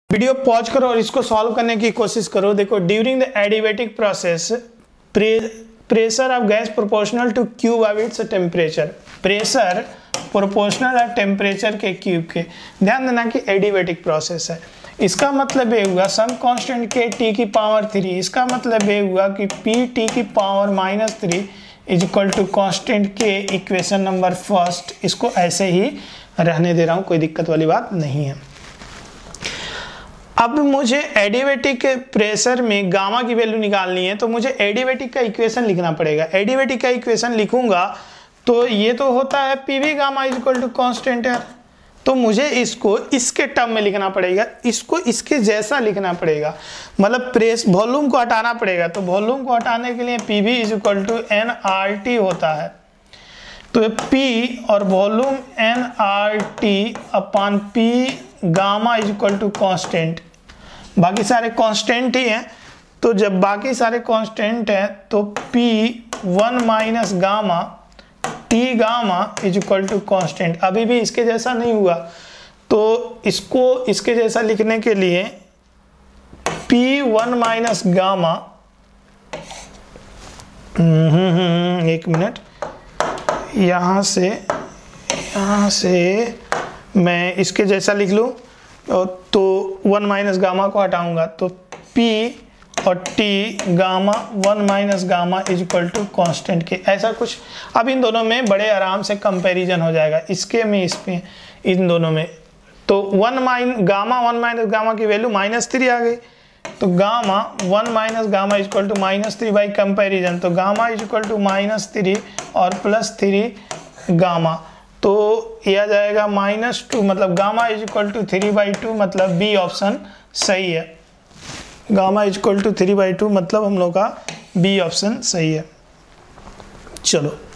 Video pause करो और इसको सॉल्व करने की कोशिश करो। देखो, during the adiabatic process pressure of gas proportional to cube of its temperature, pressure proportional है टेम्परेचर के क्यूब के। ध्यान देना कि एडियाबैटिक प्रोसेस है, इसका मतलब ये हुआ सम कांस्टेंट के टी की पावर 3, इसका मतलब ये हुआ कि पी टी की power -3 is equal to constant के इक्वेशन नंबर फर्स्ट। इसको ऐसे ही रहने दे रहा हूँ, कोई दिक्कत वाली बात नहीं है। अब मुझे एडियाबैटिक प्रेशर में गामा की वैल्यू निकालनी है, तो मुझे एडियाबैटिक का इक्वेशन लिखना पड़ेगा। एडियाबैटिक का इक्वेशन लिखूंगा तो ये तो होता है P V gamma is equal to constant है, तो मुझे इसको इसके टर्म में लिखना पड़ेगा, इसको इसके जैसा लिखना पड़ेगा, मतलब प्रेस वॉल्यूम को हटाना पड़ेगा। तो वॉल्यूम को हटाने के लिए P V is equal to N R T होता है, तो पी और volume N R T upon P gamma is equal to constant. बाकी सारे कांस्टेंट ही हैं, तो जब बाकी सारे कांस्टेंट हैं तो P1 minus gamma T gamma is equal to constant. अभी भी इसके जैसा नहीं हुआ, तो इसको इसके जैसा लिखने के लिए P1 माइनस गामा, एक मिनट, यहाँ से मैं इसके जैसा लिख लूँ तो 1 माइनस गामा को हटाऊंगा तो P और T gamma 1 minus gamma is equal to constant के, ऐसा कुछ। अब इन दोनों में बड़े आराम से कंपैरिजन हो जाएगा, इसके में इस पे, इन दोनों में। तो 1 माइनस गामा की वैल्यू -3 आ गई, तो gamma 1 minus gamma is equal to -3 by comparison, तो गामा इज इक्वल टू -3 और +3 गामा, तो यह आ जाएगा -2, मतलब गामा इज इक्वल टू 3/2, मतलब बी ऑप्शन सही है। गामा इज इक्वल टू 3/2 मतलब हम लोग का बी ऑप्शन सही है। चलो।